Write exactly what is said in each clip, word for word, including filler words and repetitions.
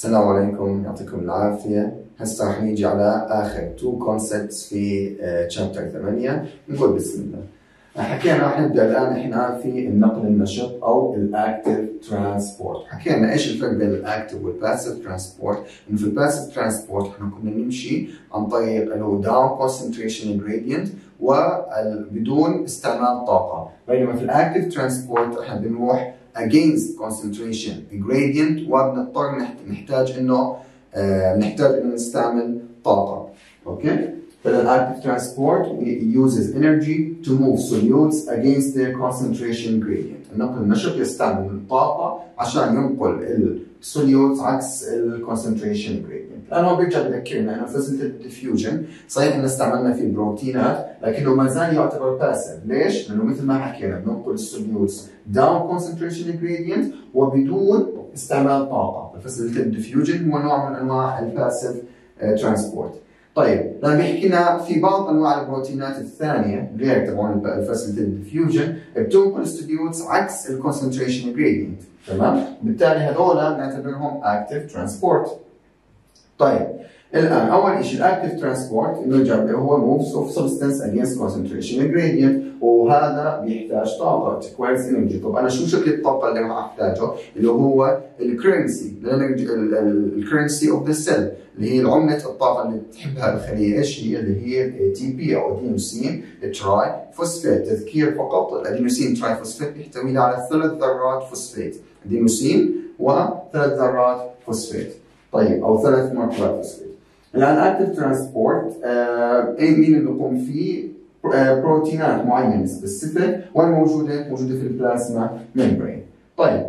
السلام عليكم، يعطيكم العافية. هسه رح نيجي على آخر تو كونسبتس في تشابتر ثمانية. نقول بسم الله. حكينا رح نبدأ الآن احنا في النقل النشط أو الأكتيف ترانسبورت. حكينا إيش الفرق بين الأكتيف والباسيف ترانسبورت؟ إنه في الباسيف ترانسبورت احنا كنا نمشي عن طريق اللي هو داون كونسنتريشن جريدينت وبدون استعمال طاقة، بينما في الأكتيف ترانسبورت احنا بنروح against concentration gradient وبنضطر نحتاج انه آه نحتاج انه نستعمل طاقة. اوكي؟ فالactive transport uses energy to move solutes against their concentration gradient. النقل النشط يستعمل الطاقة عشان ينقل السوليوتس عكس الكونسنتريشن جريدينت. الآن هو بيرجع بذكرنا انه فاسيلتي الديفيوجن صحيح ان استعملنا فيه البروتينات لكنه ما زال يعتبر باسيف، ليش؟ لأنه مثل ما حكينا بننقل السوليوتس down concentration gradient وبدون استعمال طاقة. فاسيلتي الديفيوجن هو نوع من انواع الباسيف ترانسبورت. طيب لما بيحكينا في بعض انواع البروتينات الثانيه غير تبعون الفاسيلتي ديفيوجن بتنقل السوليوتس عكس الكونسنتريشن جريدينت، تمام؟ بالتالي هذول بنعتبرهم اكتيف ترانسبورت. طيب الان اول شيء الاكتيف ترانسبورت نرجع له هو موفز اوف سبستانس اجينست كونسنتريشن جريدينت، وهذا بيحتاج طاقه تكويرز انرجي. طب انا شو شكل الطاقه اللي راح احتاجه؟ اللي هو الكرنسي الكرنسي اوف ذا سيل، اللي هي عمله الطاقه اللي بتحبها الخليه. ايش هي؟ اللي هي اي تي بي او ادينوسين تراي فوسفات. تذكير فقط، الادينوسين تراي فوسفات بيحتوي على ثلاث ذرات فوسفات، ادينوسين وثلاث ذرات فوسفات. طيب او ثلاث مركبات فوسفات. الان اكتيف ترانسبورت آه مين اللي بيقوم فيه؟ آه بروتينات معينه سبيسيفيك والموجوده موجوده في البلازما ممبرين. طيب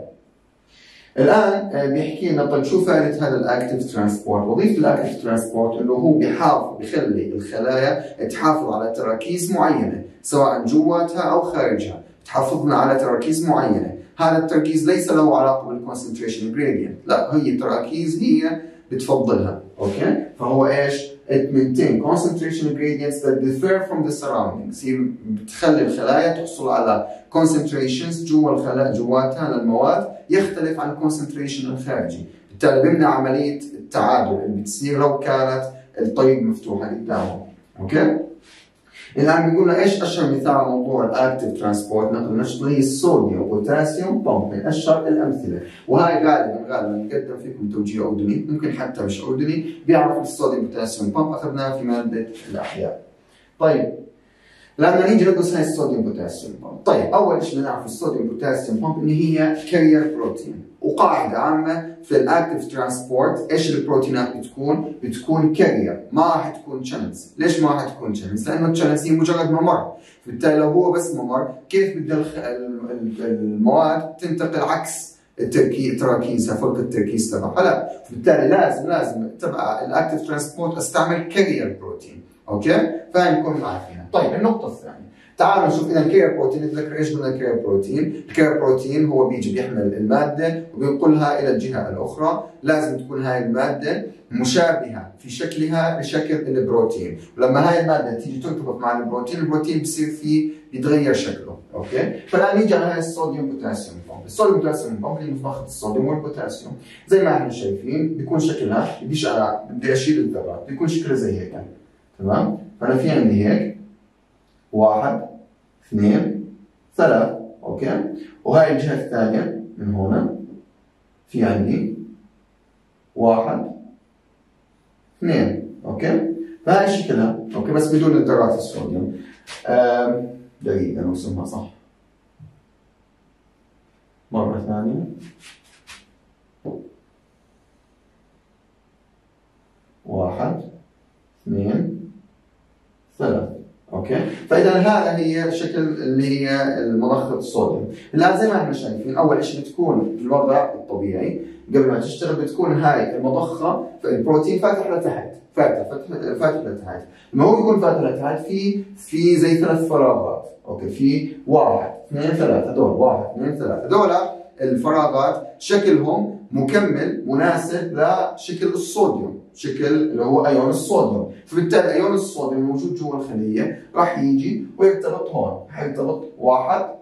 الان آه بيحكي لنا طيب شو فائده هذا الاكتيف ترانسبورت؟ وظيفه الاكتيف ترانسبورت انه هو بيحافظ بيخلي الخلايا تحافظ على تراكيز معينه سواء جواتها او خارجها، تحافظنا على تراكيز معينه. هذا التركيز ليس له علاقه بالكونسنتريشن جريدينت، لا هي تراكيز هي بتفضلها. اوكي؟ فهو ايش؟ it maintain concentration gradients that differ from the surroundings. هي بتخلي الخلايا تحصل على concentrations جوا الخلايا جواتها للمواد يختلف عن الكونسنتريشن الخارجي، بالتالي بيمنع عمليه التعادل اللي بتصير لو كانت الطريق مفتوحه قدامهم. اوكي؟ الان بيقول لنا ايش اشهر مثال على موضوع الاكتيف ترانسبورت نقل النشط؟ هي الصوديوم وبوتاسيوم بامب من اشهر الامثله، وهي غالبا غالبا نقدم فيكم توجيه اردني، ممكن حتى مش اردني بيعرف الصوديوم بوتاسيوم بامب، اخذناها في ماده الاحياء. طيب لما نيجي ندرس هاي الصوديوم بوتاسيوم بامب، طيب اول شيء نعرف الصوديوم بوتاسيوم بامب ان هي كارير بروتين، وقاعده عامه في الاكتيف ترانسبورت ايش البروتينات بتكون؟ بتكون كارير، ما راح تكون تشانلز. ليش ما راح تكون تشانلز؟ لانه التشانلز هي مجرد ممر، بالتالي لو هو بس ممر كيف بدها المواد تنتقل عكس التركيز تراكيزها فوق التركيز تبعها؟ لا، بالتالي لازم لازم تبع الاكتيف ترانسبورت استعمل كارير بروتين. اوكي؟ فنكون عارفينها. طيب النقطه الثانيه، تعالوا نشوف اذا الكير بروتين، نتذكر ايش قلنا الكير بروتين؟ الكير بروتين هو بيجي بيحمل الماده وبينقلها الى الجهه الاخرى، لازم تكون هاي الماده مشابهه في شكلها لشكل البروتين، ولما هاي الماده تيجي ترتبط مع البروتين، البروتين بصير فيه بيتغير شكله. اوكي؟ فالان نيجي على هاي الصوديوم بوتاسيوم بامب، الصوديوم بوتاسيوم بامب اللي مضخه الصوديوم والبوتاسيوم، زي ما احنا شايفين بيكون شكلها، بديش انا بدي اشيل الذرات، بيكون شكلها زي هيك، تمام؟ فانا في عندي هيك واحد اثنين ثلاث، اوكي؟ وهاي الجهة الثانية من هنا في عندي واحد اثنين، اوكي؟ فهاي شكلها، اوكي؟ بس بدون الذرات الصوديوم. دقيقة نرسمها صح. مرة ثانية. واحد اثنين ثلاث، اوكي؟ فاذا هذا هي شكل اللي هي مضخه الصوديوم. الان زي ما احنا شايفين اول شيء بتكون في الوضع الطبيعي قبل ما تشتغل بتكون هاي المضخه البروتين فاتح لتحت، فاتح فاتح لتحت. لما هو يكون فاتح لتحت في في زي ثلاث فراغات، اوكي؟ في واحد اثنين ثلاث، هذول واحد اثنين ثلاث، هذول الفراغات شكلهم مكمل مناسب لشكل الصوديوم، شكل اللي هو ايون الصوديوم، فبالتالي ايون الصوديوم الموجود جوا الخليه راح يجي ويرتبط هون، حيرتبط واحد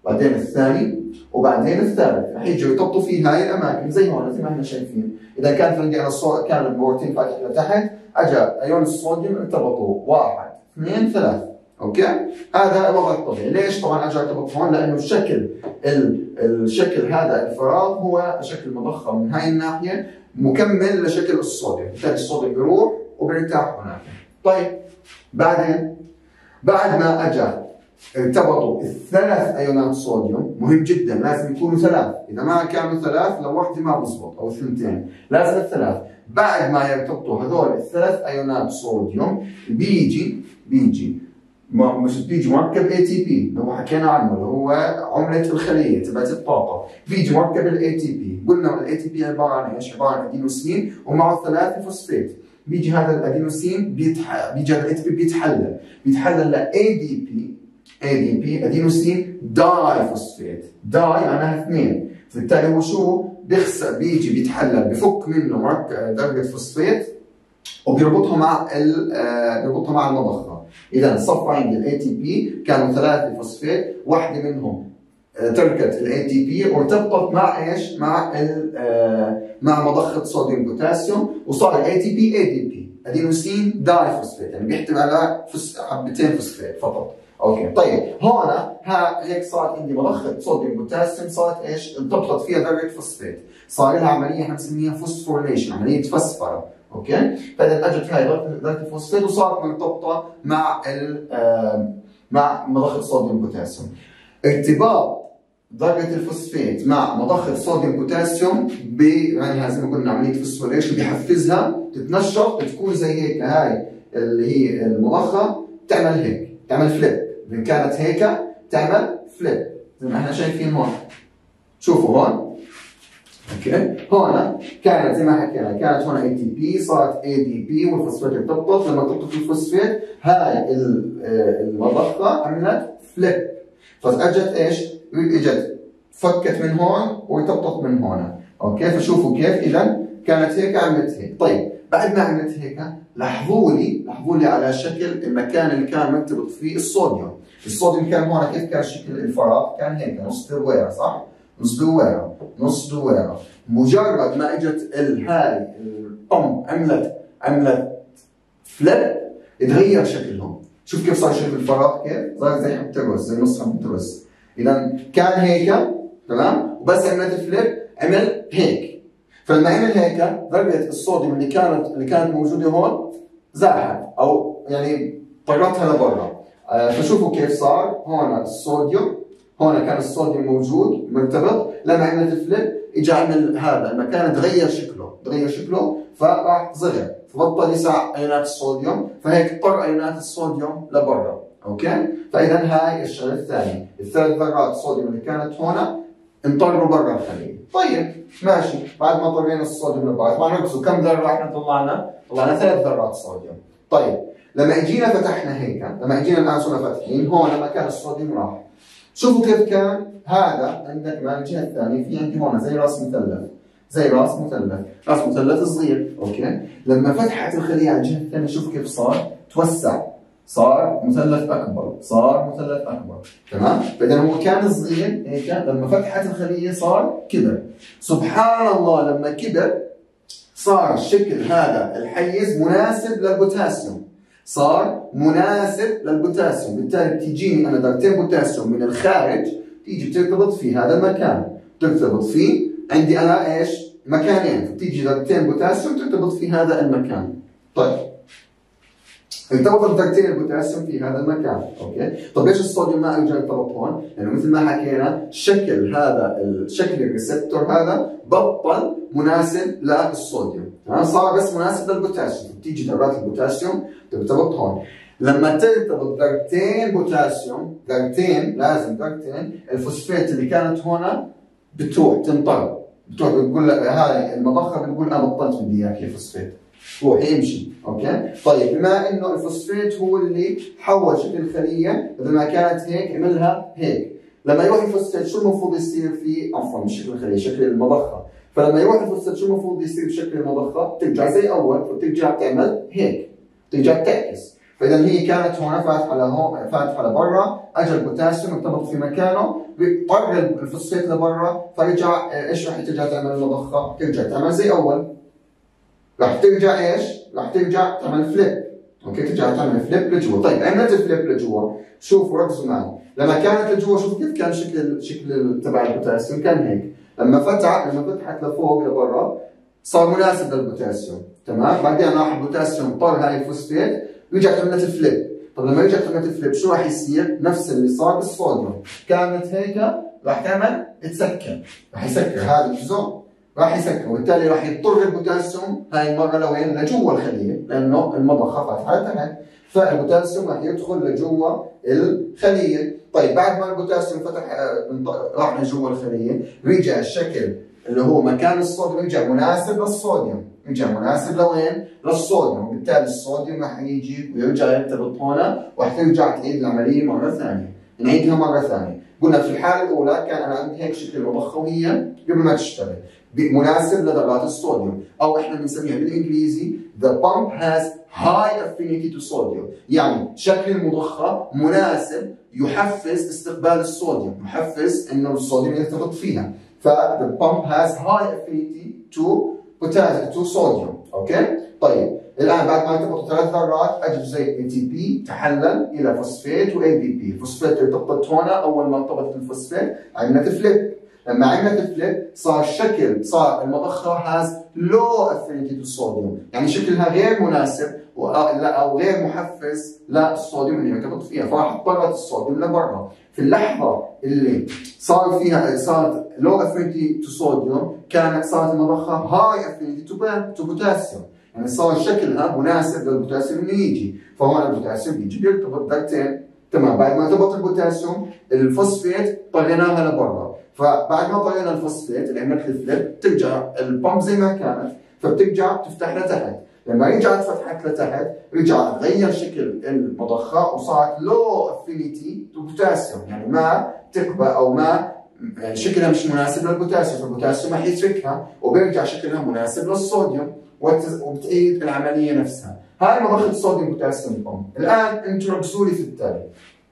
بعدين الثاني وبعدين الثالث، رح يجوا يرتبطوا في هاي الاماكن زي هون زي ما احنا شايفين. اذا كانت عندي انا الصو... كان البروتين فاتح لتحت، اجى ايون الصوديوم ارتبطوا واحد اثنين ثلاث، اوكي؟ هذا الوضع الطبيعي. ليش؟ طبعا اجى ارتبط هون لانه الشكل ال... الشكل هذا الفراغ هو شكل مضخم من هاي الناحيه مكمل لشكل الصوديوم، بالتالي الصوديوم بيروح وبيرتاح هناك. طيب بعدين بعد ما اجى ارتبطوا الثلاث ايونات صوديوم، مهم جدا لازم يكونوا ثلاث، اذا ما كانوا ثلاث لو واحده ما بزبط او اثنتين، لازم الثلاث. بعد ما يرتبطوا هذول الثلاث ايونات صوديوم بيجي بيجي مش بيجي مركب اي تي بي اللي هو حكينا عنه اللي هو عمله الخليه تبعت الطاقه، بيجي مركب الاي تي بي. قلنا الاي تي بي عباره عن ايش؟ عباره عن ادينوسين ومعه ثلاثه فوسفات. بيجي هذا الادينوسين بيتح... بيجي هذا الاي تي بي بيتحلل بيتحلل ل اي دي بي اي دي بي ادينوسين داي فوسفات. داي معناها اثنين، فبالتالي هو شو بيخسر؟ بيجي بيتحلل بفك منه مركب درجه فوسفات وبيربطها مع ال آه بيربطها مع المضخه. اذا صف عندي الاي تي بي كانوا ثلاثه فوسفات، واحده منهم آه تركت الاي تي بي وارتبطت مع ايش؟ مع ال آه مع مضخه صوديوم بوتاسيوم وصار الاي تي بي اي دي بي ادينوسين داي فوسفات، يعني بيحتوي على فوس حبتين فوسفات فقط. اوكي طيب هون ها هيك صارت عندي مضخه صوديوم بوتاسيوم صارت ايش؟ ارتبطت فيها درجه فوسفات، صار لها عمليه حنسميها فوسفوريليشن، عمليه فسفره. اوكي؟ فاذا اجت هاي درجه الفوسفات وصارت مرتبطه مع ال مع مضخه صوديوم بوتاسيوم. ارتباط درجه الفوسفات مع مضخه صوديوم بوتاسيوم ب يعني زي ما قلنا عمليه فوسفوريليشن بيحفزها تتنشط تكون زي هيك، هاي اللي هي المضخه تعمل هيك، تعمل فليب. إذا كانت هيك تعمل فليب زي ما احنا شايفين هون. شوفوا هون اوكي، هون كانت زي ما حكينا كانت هون اي تي بي صارت اي دي بي والفوسفات ارتبطت، لما ارتبطت الفوسفات هاي المضخه عملت فليب، فاجت ايش؟ اجت فكت من هون وارتبطت من هون. اوكي فشوفوا كيف اذا كانت هيك عملت هيك. طيب بعد ما عملت هيك لاحظوا لي لاحظوا لي على شكل المكان اللي كان مرتبط فيه الصوديوم. الصوديوم كان هون كيف كان شكل الفراغ؟ كان هيك نص دويره صح؟ نص دويره نص دويره. مجرد ما اجت هاي البمب عملت عملت فليب تغير شكلهم. شوف كيف صار شكل الفراغ كيف؟ صار زي حبة رز، زي نص حبة رز. اذا كان هيك تمام؟ وبس عملت فليب عمل هيك. فلما عمل هيك درجة الصوديوم اللي كانت اللي كانت موجودة هون زاحت او يعني طردتها لبرا. آه فشوفوا كيف صار هون الصوديوم، هون كان الصوديوم موجود مرتبط، لما عملت الفليب اجى عمل هذا المكان تغير شكله، تغير شكله فراح صغر، فبطل يسع ايونات الصوديوم، فهيك اضطر ايونات الصوديوم لبرا. اوكي؟ فاذا هاي الشغله الثانيه، الثلاث ذرات الصوديوم اللي كانت هون انطروا برا الخليه. طيب ماشي، بعد ما طرينا الصوديوم لبرا، طبعا ركزوا كم ذره احنا طلعنا؟ طلعنا ثلاث ذرات صوديوم. طيب لما اجينا فتحنا هيك، لما اجينا الان صرنا فاتحين هون مكان الصوديوم راح. شوفوا كيف كان هذا عندك من الجهه الثانيه في عندي هون زي راس مثلث، زي راس مثلث، راس مثلث صغير، اوكي؟ لما فتحت الخليه على الجهه الثانيه شوفوا كيف صار؟ توسع، صار مثلث اكبر، صار مثلث اكبر، تمام؟ فاذا هو كان صغير هيك، لما فتحت الخليه صار كبر. سبحان الله لما كبر صار شكل هذا الحيز مناسب للبوتاسيوم، صار مناسب للبوتاسيوم، بالتالي بتجيني انا درجتين بوتاسيوم من الخارج تيجي بترتبط في هذا المكان، ترتبط فيه عندي انا ايش؟ مكانين، بتيجي درجتين بوتاسيوم ترتبط في هذا المكان. طيب ارتبطت درجتين البوتاسيوم في هذا المكان، اوكي؟ طب ليش الصوديوم ما اجى ارتبط هون؟ لانه مثل ما حكينا شكل هذا الشكل الريسبتور هذا بطل مناسب للصوديوم، تمام؟ صار بس مناسب للبوتاسيوم، بتيجي درجات البوتاسيوم ترتبط هون. لما ترتبط درجتين بوتاسيوم، درجتين لازم درجتين، الفوسفات اللي كانت هون بتروح تنطر، بتروح بتقول هاي المضخه بتقول انا بطلت بدي اياك يا فوسفات، روح يمشي، اوكي؟ طيب بما انه الفوسفات هو اللي حول شكل الخليه، بدل ما كانت هيك عملها هيك. لما يروح الفوسفات شو المفروض يصير في عفوا مش شكل الخليه، شكل المضخه. فلما يروح الفوسفات شو المفروض يصير بشكل المضخه؟ ترجع زي اول، وترجع تعمل هيك، ترجع تعكس. فاذا هي كانت هون فاتحه لهون فاتحه لبرا، اجى البوتاسيوم ارتبط في مكانه، طر الفوسفات لبرا، فرجع ايش راح ترجع تعمل المضخه؟ ترجع تعمل زي اول. راح ترجع ايش؟ راح ترجع تعمل فليب. اوكي، ترجع تعمل فليب لجوا. طيب عملت الفليب لجوا، شوفوا ركزوا معي، لما كانت لجوا شوفوا كيف كان شكل شكل تبع البوتاسيوم، كان هيك. لما فتح لما فتحت لفوق لبرا صار مناسب للبوتاسيوم، تمام؟ بعدين راح البوتاسيوم طر هاي الفوسفات، رجعت عملت فليب. طب لما رجعت عملت فليب شو راح يصير؟ نفس اللي صار بالصوديوم، كانت هيك راح تعمل تسكر، راح يسكر هذا الجزء، راح يسكر، وبالتالي راح يضطر البوتاسيوم هاي المره لوين؟ لجوا الخليه، لانه المضخه فاتحه تحت، فالبوتاسيوم راح يدخل لجوا الخليه. طيب بعد ما البوتاسيوم فتح راح لجوا الخليه، رجع الشكل اللي هو مكان الصوديوم رجع مناسب للصوديوم، رجع مناسب لوين؟ للصوديوم، وبالتالي الصوديوم راح يجي ويرجع يرتبط هنا، وراح ترجع تعيد العمليه مره ثانيه، نعيدها مره ثانيه. قلنا في الحاله الاولى كان انا عندي هيك شكل المضخه وهي قبل ما تشتغل مناسب لذرات الصوديوم، او احنا بنسميها بالانجليزي the pump has high affinity to sodium، يعني شكل المضخه مناسب يحفز استقبال الصوديوم، يحفز انه الصوديوم يرتبط فيها. ف the pump has high affinity to potassium to sodium. اوكي؟ طيب الان بعد ما ارتبطوا ثلاث ذرات اجوا زي اي تي بي تحلل الى فوسفات واي بي بي، الفوسفات ارتبطت هنا، اول ما ارتبطت الفوسفات عملت فليب، لما عملت فليب صار شكل صار المضخه هاز لو افينيتي تو صوديوم، يعني شكلها غير مناسب او غير محفز للصوديوم اللي يرتبط فيها، فراح اضطرت الصوديوم لبرا. في اللحظه اللي صار فيها صارت لو افينيتي تو صوديوم كانت صارت المضخه هاي افينيتي تو بوتاسيوم، يعني صار شكلها مناسب للبوتاسيوم اللي يجي، فهون البوتاسيوم بيجي بيرتبط درتين. تمام، بعد ما ارتبط البوتاسيوم الفوسفات طريناها لبرا، فبعد ما طرينا الفوسفات اللي عملت الفليب ترجع البامب زي ما كانت، فبترجع تفتح لتحت، لما رجعت فتحت لتحت رجع تغير شكل المضخه وصارت لو افينيتي تو بوتاسيوم، يعني ما تقبل او ما يعني شكلها مش مناسب للبوتاسيوم، فالبوتاسيوم راح يتركها وبيرجع شكلها مناسب للصوديوم وبتعيد العمليه نفسها. هاي مضخه الصوديوم بوتاسيوم بامب. الان انتم ركزوا لي في التالي.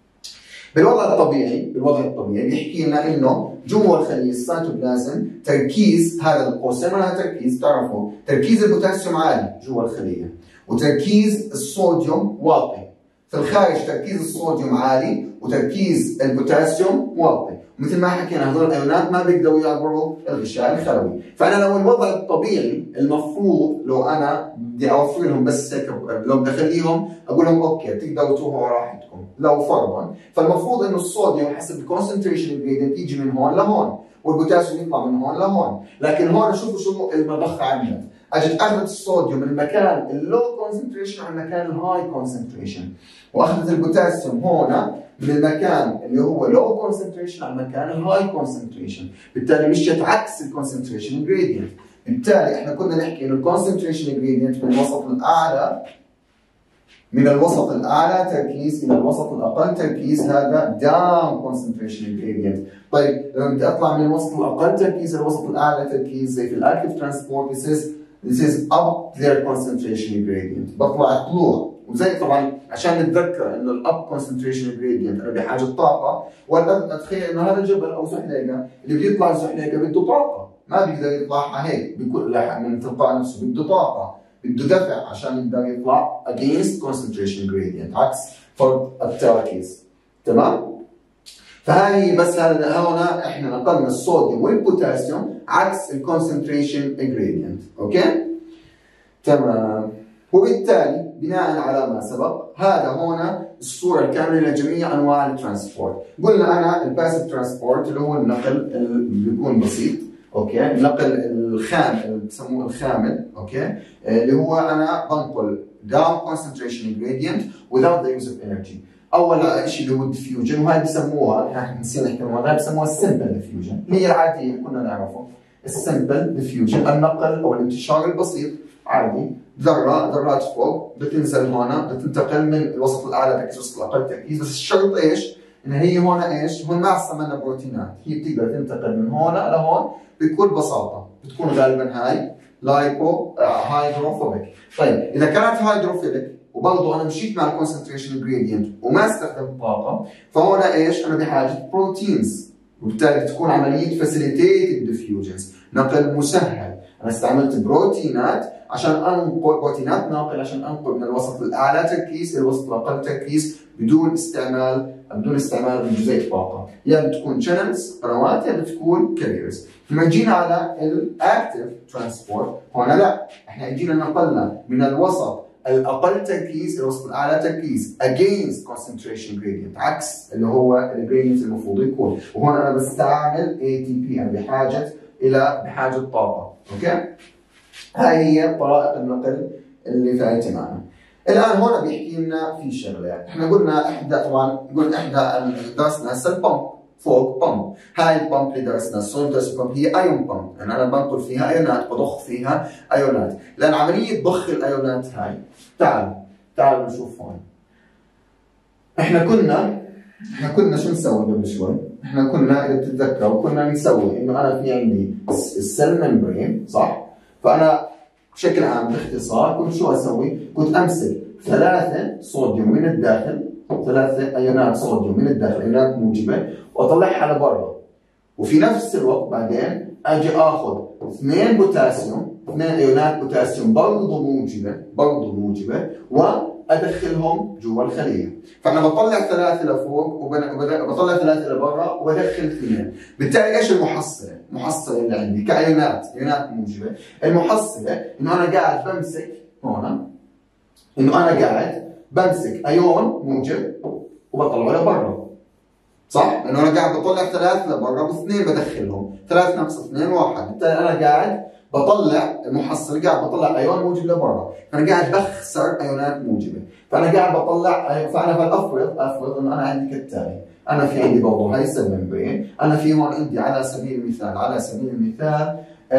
بالوضع الطبيعي بالوضع الطبيعي بيحكي لنا انه جوا الخليه السيتوبلازم تركيز هذا القوسين معناها تركيز، تعرفوا تركيز البوتاسيوم عالي جوا الخليه وتركيز الصوديوم واطي. في الخارج تركيز الصوديوم عالي وتركيز البوتاسيوم واطي، مثل ما حكينا هذول الايونات ما بيقدروا يعبروا الغشاء الخلوي، فانا لو الوضع الطبيعي المفروض لو انا بدي اوفر لهم بس هيك لو بدي اخليهم اقول لهم اوكي تقدروا تروحوا على راحتكم، لو فرضا فالمفروض انه الصوديوم حسب الكونسنتريشن جريدينت يجي من هون لهون والبوتاسيوم يطلع من هون لهون، لكن هون شوفوا شو المضخه عملت، اجت اخذت الصوديوم من المكان اللو كونسنتريشن على المكان الهاي كونسنتريشن، واخذت البوتاسيوم هون من المكان اللي هو لو كونسنتريشن على المكان الهاي كونسنتريشن، بالتالي مشيت عكس الكونسنتريشن جريدينت، بالتالي احنا كنا نحكي انه الكونسنتريشن جريدينت من الوسط الاعلى من الوسط الاعلى تركيز الى الوسط الاقل تركيز، هذا داون كونسنتريشن جريدينت. طيب لما بدي اطلع من الوسط الاقل تركيز الى الوسط الاعلى تركيز زي في الاكتيف ترانسبورت this is this is up their concentration gradient، بطلع طلوع، وزي طبعا عشان نتذكر انه الاب كونسنتريشن جريدينت انا بحاجه طاقه، ولا اتخيل انه هذا جبل او زحليقه اللي بده يطلع زحليقه بده طاقه، ما بيقدر يطلعها هيك بكل من تلقاء نفسه، بده طاقه، بده دفع عشان يقدر يطلع against concentration gradient عكس فرق التراكيز. تمام؟ فهذه بس هذا هنا احنا نقلنا الصوديوم والبوتاسيوم عكس الكونسنتريشن جريدينت، اوكي؟ تمام. وبالتالي بناء على ما سبق هذا هنا الصوره الكامله لجميع انواع الترانسبورت. قلنا انا الباسيف ترانسبورت اللي هو النقل اللي بيكون بسيط، اوكي؟ النقل الخام اللي بسموه الخامل، اوكي؟ اللي هو انا بنقل down concentration gradient without the use of energy. اول شيء اللي هو الديفيوجن، وهي بسموها احنا نسينا نحكي عنها، بسموها السمبل ديفيوجن اللي هي العاديه كنا نعرفه. السمبل ديفيوجن النقل او الانتشار البسيط عادي، ذره ذرات فوق بتنزل هون بتنتقل من الوسط الاعلى تركيز الوسط الاقل تركيز، بس الشرط ايش؟ ان هي هون ايش؟ هون ما استعملنا بروتينات، هي بتقدر تنتقل من هون لهون بكل بساطه، بتكون غالبا هاي لايبو هايدروفوبيك. طيب اذا كانت هايدروفيليك وبرضه انا مشيت مع الكونسنتريشن جريدينت وما استخدمت طاقه، فهنا ايش؟ انا بحاجه بروتينز، وبالتالي تكون عمليه فاسيليتيتد ديفيوجنز، نقل مسهل. انا استعملت بروتينات عشان انقل بروتينات ناقل عشان انقل من الوسط الاعلى تركيز الى الوسط الاقل تركيز بدون استعمال بدون استعمال جزيء الطاقه، يا يعني بتكون شانلز قنوات يا يعني بتكون كاريرز. لما جينا على الاكتف ترانسبورت هنا لا، احنا جينا نقلنا من الوسط الاقل تركيز الى الوسط الاعلى تركيز against concentration gradient، عكس اللي هو الجريدينت المفروض يكون، وهون انا بستعمل إيه تي بي، انا بحاجه الى بحاجه طاقه، اوكي؟ هاي هي طرائق النقل اللي فايته معنا. الان هون بيحكي لنا في شغله، احنا قلنا احدى طبعا قلنا احدى درسنا هسه البمب فوق بمب، هاي البمب اللي درسنا السوليدس بمب هي ايون بمب، يعني انا بنقل فيها ايونات بضخ فيها ايونات، لان عمليه ضخ الايونات هاي تعال تعالوا نشوف هون. احنا كنا احنا كنا شو نسوي قبل شوي؟ احنا كنا اذا بتتذكروا كنا نسوي انه انا في عندي السيل ممبرين صح؟ فانا بشكل عام باختصار كنت شو اسوي؟ كنت امسك ثلاثه صوديوم من الداخل، ثلاثه ايونات صوديوم من الداخل، ايونات موجبه، واطلعها لبرا. وفي نفس الوقت بعدين اجي اخذ اثنين بوتاسيوم، اثنين ايونات بوتاسيوم برضه موجبه، برضه موجبه، وادخلهم جوا الخليه. فانا بطلع ثلاثه لفوق وبطلع ثلاثه لبرا وبدخل اثنين. بالتالي ايش المحصله؟ المحصله اللي عندي كايونات، ايونات موجبه، المحصله انه انا قاعد بمسك هون، انه انا قاعد بمسك ايون موجب وبطلعه لبرا. صح؟ لانه انا قاعد بطلع ثلاث لبرا واثنين بدخلهم، ثلاث ناقص اثنين واحد، بالتالي انا قاعد بطلع المحصله، قاعد بطلع ايون موجب لبرا، فانا قاعد بخسر ايونات موجبه، فانا قاعد بطلع، فانا فافرض افرض انه انا عندي كالتالي، انا في عندي برضه هاي السيل ممبرين، انا في هون عندي على سبيل المثال على سبيل المثال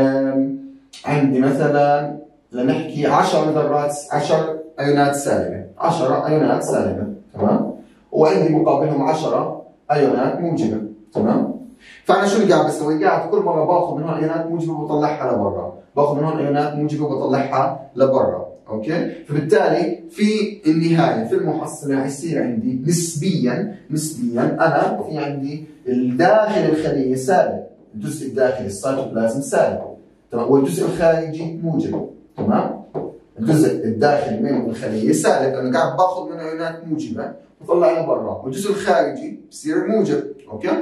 عندي مثلا لنحكي عشر ذرات، عشر ايونات سالبه، عشرة ايونات سالبه، تمام؟ وعندي مقابلهم عشرة ايونات موجبه، تمام؟ فانا شو اللي قاعد بسوي؟ قاعد كل مره باخذ من هون ايونات موجبه وبطلعها لبرا، باخذ من هون ايونات موجبه وبطلعها لبرا، اوكي؟ فبالتالي في النهايه في المحصله حيصير عندي نسبيا نسبيا انا في عندي الداخل الخليه سالب، الجزء الداخلي السيتوبلازم سالب، تمام؟ والجزء الخارجي موجب، تمام؟ الجزء الداخلي من الخليه سالب لانه قاعد باخذ من ايونات موجبه وطلع لبرا، والجزء الخارجي بصير موجب، اوكي؟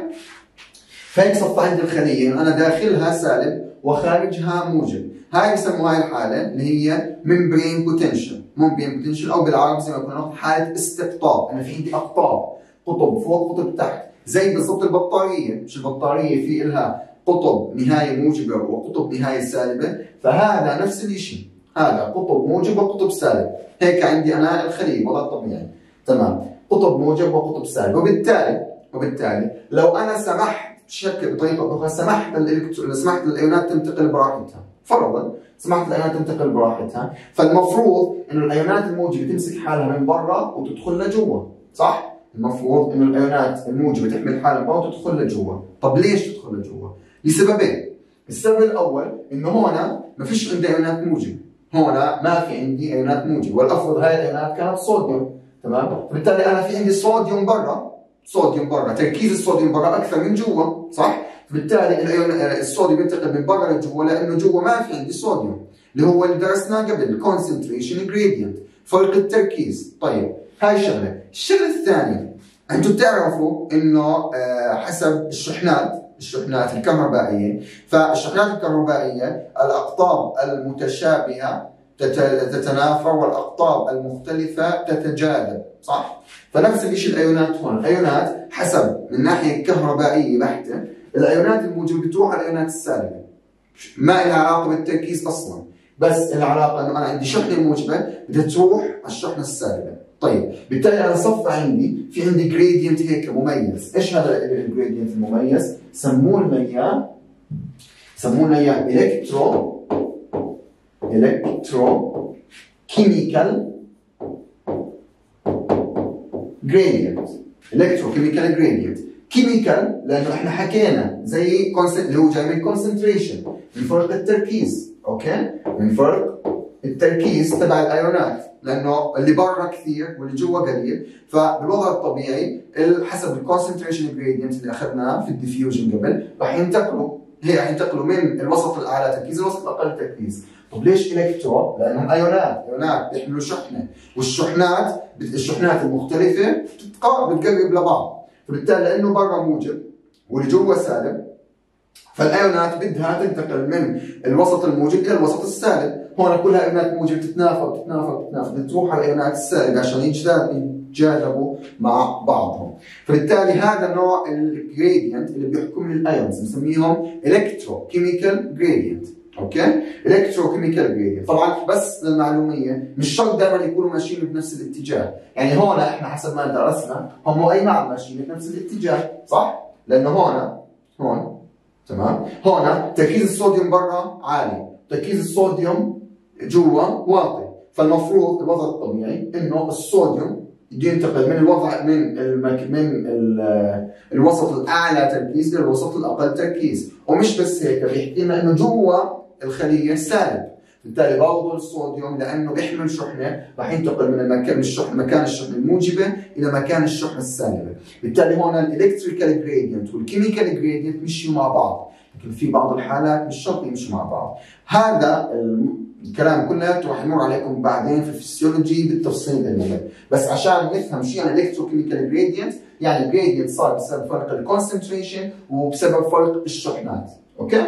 فهيك صفى عندي الخليه انا داخلها سالب وخارجها موجب، هاي بسموها هاي الحاله اللي هي ممبرين بوتنشال، ممبرين بوتنشال او بالعربي زي ما كنا نقول حاله استقطاب، انا في عندي اقطاب، قطب فوق قطب تحت، زي بالضبط البطاريه، مش البطاريه في لها قطب نهايه موجبه وقطب نهايه سالبه، فهذا نفس الشيء، هذا قطب موجب وقطب سالب، هيك عندي انا الخليه وضع طبيعي، تمام؟ قطب موجب وقطب سالب، وبالتالي وبالتالي لو انا سمحت بشكل بطريقه اخرى سمحت الالكترون سمحت الايونات تنتقل براحتها، فرضا سمحت الايونات تنتقل براحتها، فالمفروض انه الايونات الموجبه تمسك حالها من برا وتدخل لجوا، صح؟ المفروض انه الايونات الموجبه تحمل حالها من برا وتدخل لجوا، طب ليش تدخل لجوا؟ لسببين، السبب الاول انه هون ما فيش عندي ايونات موجبه، هون ما في عندي ايونات موجبه، والافرض هاي الايونات كانت صوديوم، تمام؟ فبالتالي انا في عندي صوديوم برا، صوديوم برا، تركيز الصوديوم برا اكثر من جوا، صح؟ فبالتالي الصوديوم ينتقل من برا لجوا لانه جوا ما في عندي صوديوم، اللي هو اللي درسناه قبل الكونسنتريشن جريدينت، فرق التركيز. طيب هاي شغله، الشغله الثانيه انتم بتعرفوا انه حسب الشحنات الشحنات الكهربائيه، فالشحنات الكهربائيه الاقطاب المتشابهه تتنافر والاقطاب المختلفه تتجاذب، صح؟ فنفس الشيء الايونات هون، الايونات حسب من ناحيه كهربائيه بحته، الايونات الموجبه بتروح على الايونات السالبه، ما لها علاقه بالتركيز اصلا، بس العلاقه انه انا عندي شحنه موجبه بدها تروح على الشحنه السالبه. طيب بالتالي انا صف عندي في عندي جريدينت هيك مميز، ايش هذا الجريدينت المميز؟ سموه لنا اياه سموه لنا اياه الكترو الكترو كيميكال جريدينت، الكترو كيميكال جريدينت، كيميكال لانه احنا حكينا زي اللي هو جاي من كونسنتريشن، من فرق التركيز، اوكي؟ من فرق التركيز تبع الايونات، لانه اللي برا كثير واللي جوا قليل، فبالوضع الطبيعي حسب الكونسنتريشن جريدينت اللي اخذناه في الديفيوجن قبل راح ينتقلوا هي راح ينتقلوا من الوسط الاعلى تركيز للوسط الاقل تركيز. طب ليش الكترو؟ لانهم ايونات، ايونات بيحملوا شحنه، والشحنات الشحنات المختلفه بتقرب لبعض، فبالتالي لانه برا موجب واللي جوا سالب، فالايونات بدها تنتقل من الوسط الموجب الى الوسط السالب. هون كلها ايونات موجب تتنافى وتتنافى وتتنافى، بتروح على الايونات السالبه عشان يتجاذبوا مع بعضهم. فبالتالي هذا نوع الجريدينت اللي بيحكم الايونز بنسميهم الكتروكيميكال جريدينت. اوكي؟ الكتروكيميكال جريدينت. طبعا بس للمعلوميه مش شرط دائما يكونوا ماشيين بنفس الاتجاه، يعني هون احنا حسب ما درسنا هم اي نعم ماشيين بنفس الاتجاه، صح؟ لانه هون هون تمام؟ هون تركيز الصوديوم برا عالي، تركيز الصوديوم جوا واطي، فالمفروض الوضع الطبيعي انه الصوديوم بده ينتقل من الوضع من المك... من ال... الوسط الاعلى تركيز الى الوسط الاقل تركيز، ومش بس هيك بيحكي لنا انه جوا الخليه سالب، بالتالي برضه الصوديوم لانه بيحمل شحنه راح ينتقل من المكان الشحن مكان الشحنه الموجبه الى مكان الشحنه السالبه، بالتالي هون الالكتريكال جريدينت والكيميكال جريدينت مشيوا مع بعض، لكن في بعض الحالات مش شرط يمشوا مع بعض. هذا الكلام كله راح يمر عليكم بعدين في الفسيولوجي بالتفصيل المهم، بس عشان نفهم شو يعني الكتروكيميكال جريدينت، يعني الجريدينت صار بسبب فرق الكونسنتريشن وبسبب فرق الشحنات، اوكي؟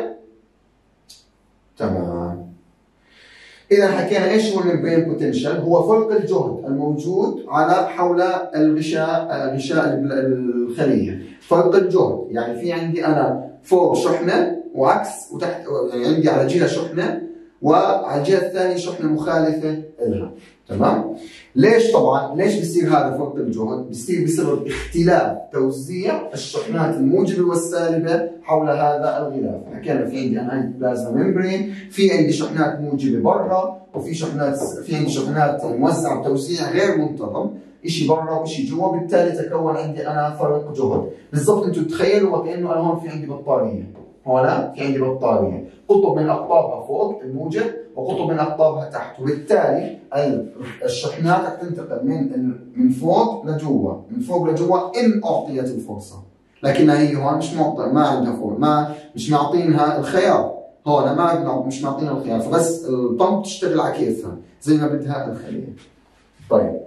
تمام. إذا حكينا ايش هو الممبرين بوتنشال؟ هو فرق الجهد الموجود على حول الغشاء غشاء الخلية، فرق الجهد، يعني في عندي أنا فوق شحنة وعكس وتحت، يعني عندي على جهة شحنة وعلى الجهة الثانية شحنة مخالفة لها، تمام؟ ليش طبعا؟ ليش بصير هذا فرق الجهد؟ بصير بسبب اختلاف توزيع الشحنات الموجبة والسالبة حول هذا الغلاف، حكينا في عندي أنا عندي بلازما ممبرين، في عندي شحنات موجبة برا، وفي شحنات في عندي شحنات موزعة بتوزيع غير منتظم، شيء برا وشيء جوا، بالتالي تكون عندي أنا فرق جهد، بالضبط أنتم تخيلوا وكأنه أنا هون في عندي بطارية، هون في عندي بطارية، قطب من أقطابها فوق الموجب وقطب من أقطابها تحت، وبالتالي الشحنات رح تنتقل من من فوق لجوا، من فوق لجوا إن أعطيت الفرصة، لكنها هي هون مش معطى ما عندها فرصة، ما مش معطينها الخيار، هون ما مش معطينها الخيار، فبس البمب تشتغل على كيفها زي ما بدها الخلية. طيب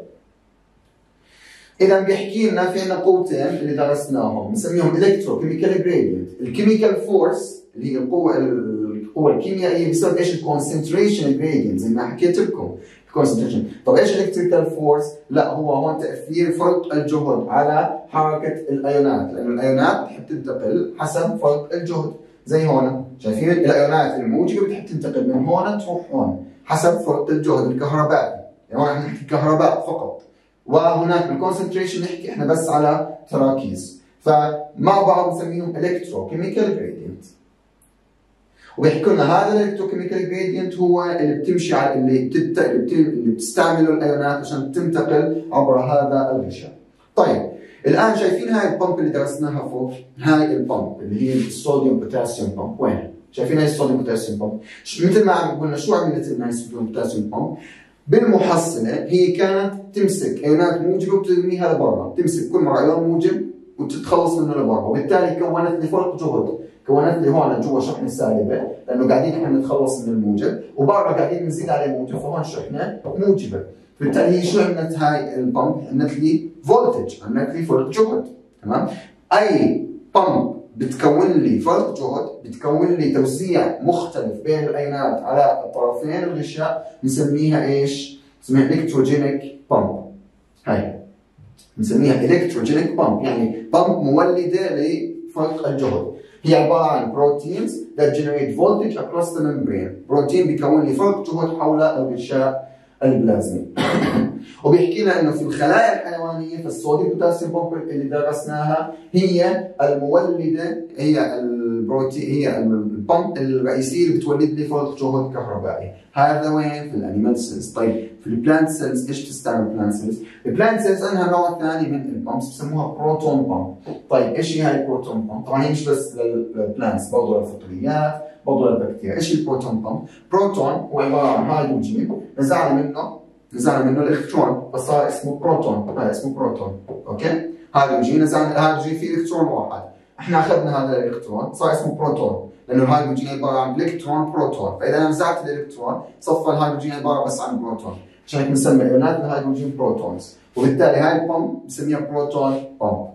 إذا بيحكي لنا في عندنا قوتين اللي درسناهم بنسميهم الكتروكيميكال جريدينت، الكيميكال فورس اللي هي القوة القوة الكيميائية بسبب ايش؟ الكونسنتريشن جريدينت زي ما حكيت لكم، الكونسنتريشن، طب ايش الالكتريكال فورس؟ لا هو هون تأثير فرق الجهد على حركة الأيونات، لأنه الأيونات بتحب تنتقل حسب فرق الجهد، زي هون شايفين الأيونات الموجبة بتحب تنتقل من هون تروح هون حسب فرق الجهد الكهربائي، يعني هون احنا نحكي كهرباء فقط، وهناك بالكونسنتريشن نحكي احنا بس على تراكيز، فمع بعض نسميهم الكتروكيميكال جريدينت. وبيحكوا لنا هذا الالكتروكيميكال جريدينت هو اللي بتمشي على اللي بتت... اللي بتستعمله الايونات عشان تنتقل عبر هذا الغشاء. طيب الان شايفين هاي البمب اللي درسناها فوق، هاي البمب اللي هي الصوديوم بوتاسيوم بمب، وين؟ شايفين هاي الصوديوم بوتاسيوم بمب؟ مثل ما عم قلنا شو عملت لنا هاي الصوديوم بوتاسيوم بمب؟ بالمحصله هي كانت تمسك ايونات موجبه وترميها لبرا، تمسك كل مره ايون موجب وتتخلص منه لبرا، وبالتالي كونت لي فرق جهد، كونت لي هون جوا شحنه سالبه لانه قاعدين احنا نتخلص من الموجب، وبرا قاعدين نزيد عليه موجب، فهون شحنه موجبه، بالتالي هي شو عملت هاي البمب؟ عملت لي فولتج، عملت لي فرق جهد، تمام؟ اي بمب بتكون لي فرق جهد، بتكون لي توزيع مختلف بين الايونات على طرفين الغشاء، بنسميها ايش؟ بنسميها الكتروجينيك بامب. هاي بنسميها الكتروجينيك بامب، يعني بامب مولده لفرق الجهد، هي عباره عن بروتينز that generate voltage across the membrane، بروتين بيكون لي فرق جهد حول الغشاء البلازمي. وبيحكي لنا انه في الخلايا الحيوانيه في الصوديوم بوتاسيوم بامب اللي درسناها هي المولده، هي البروتين، هي البامب الرئيسيه اللي بتولد لي فرق جهد كهربائي. هذا وين؟ في الانيمال سيلز. طيب في البلانت سيلز ايش تستعمل البلانت سيلز؟ البلانت سيلز عندها نوع ثاني من البامبس بسموها بروتون بامب. طيب ايش هي هاي البروتون بامب؟ طبعا هي مش بس للبلانتس، برضه للفطريات، برضه للبكتيريا. ايش البروتون بامب؟ بروتون هو عباره عن هيدروجين نزعنا منه نزعنا منه الالكترون فصار اسمه بروتون، هذا اسمه بروتون. اوكي؟ هيدروجين نزعنا الهيدروجين فيه الكترون واحد، احنا اخذنا هذا الالكترون صار اسمه بروتون، لانه الهيدروجين عباره عن الكترون بروتون، فاذا انا نزعت الالكترون صفى الهيدروجين عباره بس عن بروتون، عشان هيك بنسمي ايونات الهيدروجين بروتونز، وبالتالي هاي البامب بنسميها بروتون بامب.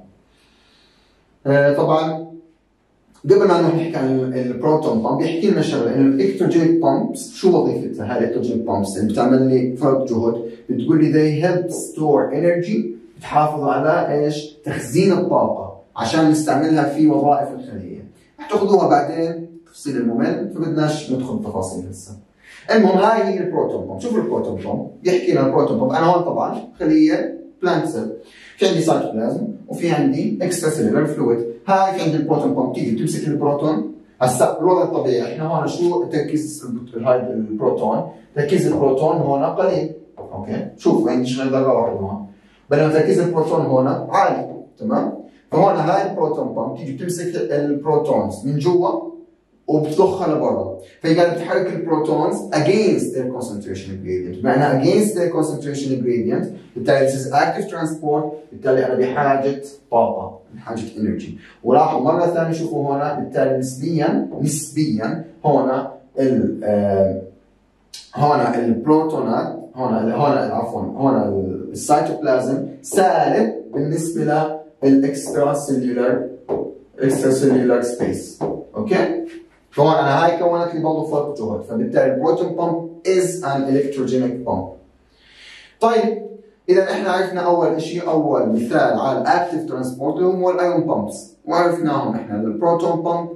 آه طبعا قبل ما نحكي عن البروتون بامب يحكي لنا شغله انه الالكتروجينيك بامبس شو وظيفتها؟ هاي الالكتروجينيك بامبس اللي بتعمل لي فرق جهد، بتقول لي they help store energy، بتحافظ على ايش؟ تخزين الطاقه عشان نستعملها في وظائف الخليه. رح تاخذوها بعدين تفصيل الممل فبدناش ندخل بتفاصيل هسه. المهم هاي هي البروتون بامب، شوفوا البروتون بامب بيحكي لنا البروتون بامب، انا هون طبعا خليه بلانت سيل، في عندي سايتوبلازم وفي عندي اكسترا سيلولار فلويد، هاي في عندي البروتون بامب تيجي بتمسك البروتون. هسا بالوضع الطبيعي احنا هون شو تركيز هاي البروتون؟ تركيز البروتون هون قليل، اوكي؟ شوفوا عندي شغله ذره واحده هون، بينما تركيز البروتون هون عالي، تمام؟ فهون هاي البروتون بامب تيجي بتمسك البروتونز من جوا وبتضخها لبرا، فهي قاعده بتحرك البروتونز against their concentration gradient، بمعنى against their concentration gradient، بالتالي this is active transport، بالتالي انا بحاجه طاقه، بحاجه energy. ولاحظوا مره ثانيه شوفوا هون بالتالي نسبيا نسبيا هون ال آه هون البروتونات هون هون عفوا هون السيتوبلازم سالب بالنسبه للاكسترا سيلولار اكسترا سيلولار سبيس، اوكي؟ فهون انا هاي كونت لي برضه فرق جهد، فبالتالي البروتون بامب از ان الكتروجينيك بامب. طيب اذا احنا عرفنا اول شيء، اول مثال على الاكتيف ترانسبورت اللي هو الايون بامبس، وعرفناهم احنا البروتون بامب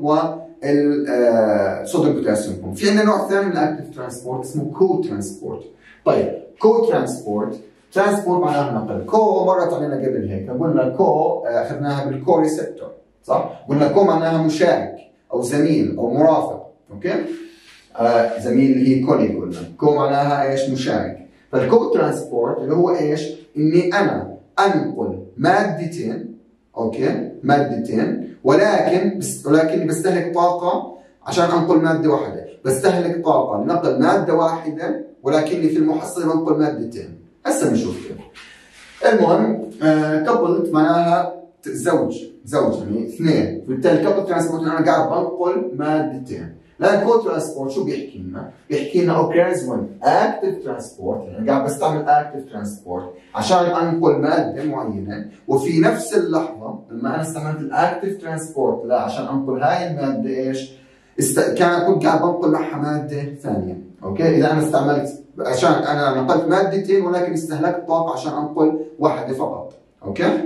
والصوديوم بوتاسيوم بامب. في عندنا نوع ثاني من الاكتيف ترانسبورت اسمه كو ترانسبورت. طيب كو ترانسبورت، ترانسبورت معناها نقل، كو مرت علينا قبل هيك، قلنا كو اخذناها بالكو ريسبتور، صح؟ قلنا كو معناها مشارك او زميل او مرافق، اوكي؟ آه زميل اللي هي كولي، قلنا كو معناها ايش؟ مشارك. فالكو ترانسبورت اللي هو ايش؟ اني انا انقل مادتين، اوكي؟ مادتين ولكن بس ولكني بستهلك طاقه عشان انقل ماده واحده، بستهلك طاقه لنقل ماده واحده ولكني في المحصله بنقل مادتين. هسه بنشوف كيف. المهم آه كابلت معناها زوج، زوج يعني اثنين، بالتالي كابل ترانسبورت انا قاعد بنقل مادتين. لان كو ترانسبورت شو بيحكي لنا؟ بيحكي لنا occurs when active transport، يعني قاعد بستعمل active transport عشان انقل ماده معينه، وفي نفس اللحظه لما انا استعملت الاكتيف ترانسبورت لا عشان انقل هاي الماده ايش؟ است... كان كنت قاعد بنقل معها ماده ثانيه، اوكي؟ اذا انا استعملت عشان انا نقلت مادتين ولكن استهلكت طاقه عشان انقل واحده فقط، اوكي؟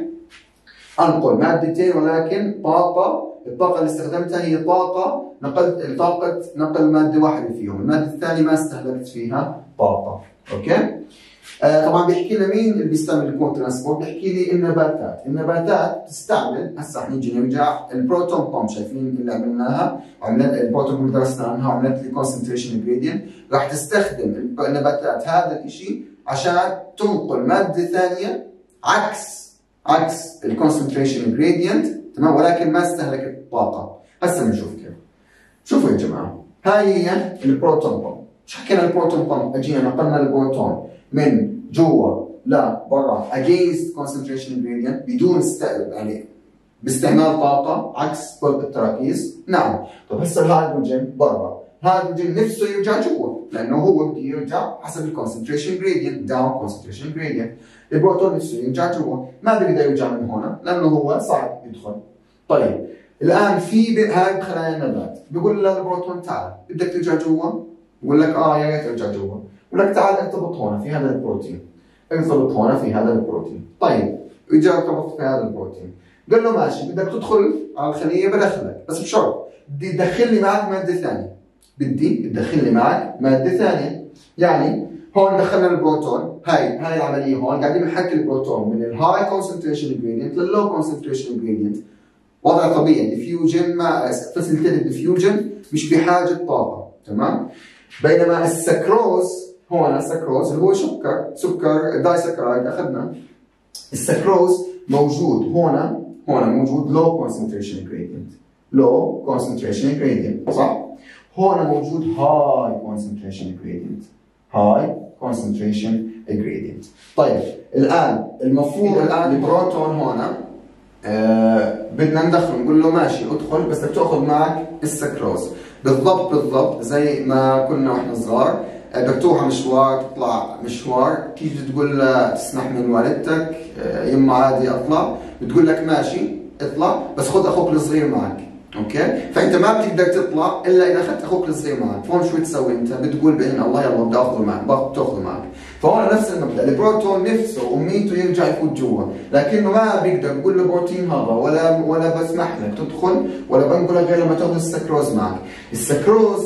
انقل مادتين ولكن طاقه، الطاقه اللي استخدمتها هي طاقه نقلت طاقه نقل ماده واحده فيهم، الماده الثانيه ما استهلكت فيها طاقه، اوكي؟ آه طبعا بيحكي لنا مين اللي بيستعمل الكو ترانسبورت؟ بيحكي لي النباتات، النباتات تستعمل، هسه رح نيجي نرجع البروتون بامب، شايفين اللي عملناها؟ عملت البروتون بامب درسنا عنها وعملت لي كونسنتريشن جريدينت، رح تستخدم النباتات هذا الشيء عشان تنقل ماده ثانيه عكس عكس الكونسنتريشن جريدينت، تمام؟ ولكن ما استهلكت طاقه. هسه بنشوف كيف. شوفوا يا جماعه، هاي هي البروتون بامب. شو حكينا البروتون بامب؟ اجينا نقلنا البروتون من جوا لبرا against concentration gradient بدون است... يعني باستعمال طاقه عكس فرق التراكيز. نعم. طيب هسه الهيدروجين برا، الهيدروجين نفسه يرجع جوا لانه هو بده يرجع حسب الكونسنتريشن جريدينت، داون كونسنتريشن جريدينت. البروتون نفسه يرجع جوا، ما بيقدر يرجع من هون لانه هو صعب يدخل. طيب الان في هاي خلايا النبات بيقول للبروتون تعال بدك ترجع جوا؟ بقول لك اه يا ريت ارجع جوا. بقول لك تعال ارتبط هون في هذا البروتين، ارتبط هون في هذا البروتين. طيب اجى ارتبط في هذا البروتين، قال له ماشي بدك تدخل على الخليه بدخلك بس بشرط بدي تدخل لي معك ماده ثانيه، بدي تدخل لي معك ماده ثانيه. يعني هون دخلنا البروتون، هاي هاي العمليه هون قاعدين بنحكي البروتون من الهاي كونسنتريشن جريدينت لللو كونسنتريشن جريدينت. وضع طبيعي، ديفيوجن ما فاسيليتيد ديفيوجن مش بحاجه طاقه، تمام؟ بينما السكروز هون السكروز اللي هو سكر سكر دايسكرايد اخذنا، السكروز موجود هون هون موجود لو كونسنتريشن جريدينت، لو كونسنتريشن جريدينت، صح؟ هون موجود هاي كونسنتريشن جريدينت، هاي كونسنتريشن جريدينت. طيب الان المفروض الان البروتون هون آه بدنا ندخله نقول له ماشي ادخل بس بدك تاخذ معك السكروز. بالضبط بالضبط زي ما كنا واحنا صغار، بدك تروح مشوار تطلع مشوار، تيجي تقول تسمح من والدتك يما عادي اطلع، بتقول لك ماشي اطلع بس خذ اخوك الصغير معك. اوكي؟ فانت ما بتقدر تطلع الا اذا اخذت اخوك الصغير معك، فهون شو بتسوي انت؟ بتقول باذن الله يلا بدي اخذه معك، بتاخذه معك. فهون نفس المبدا، البروتون نفسه امنيته يرجع يفوت جوا، لكنه ما بيقدر بقول له بروتين هذا ولا ولا بسمح لك تدخل ولا بنقول لك غير لما تاخذ السكروز معك. السكروز